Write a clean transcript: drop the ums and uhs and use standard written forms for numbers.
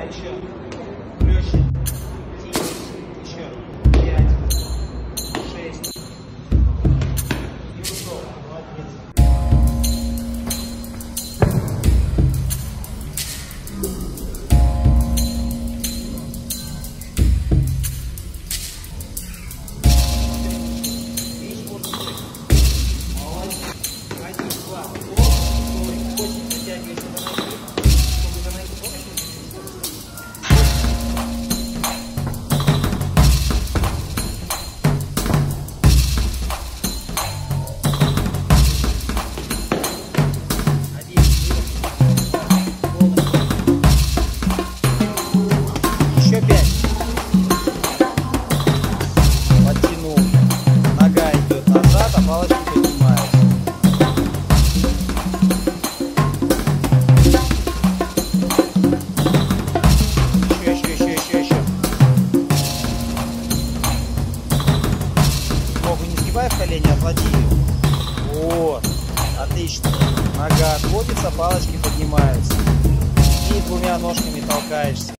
Еще. Плющик. Еще. 5. 6. И ушел. Молодец. Еще 5. Подтянул. Нога идет назад, а палочки поднимаются. Еще. Ногу не сгибай в колени, отводи ее. Вот. Отлично. Нога отводится, палочки поднимаются. И двумя ножками толкаешься.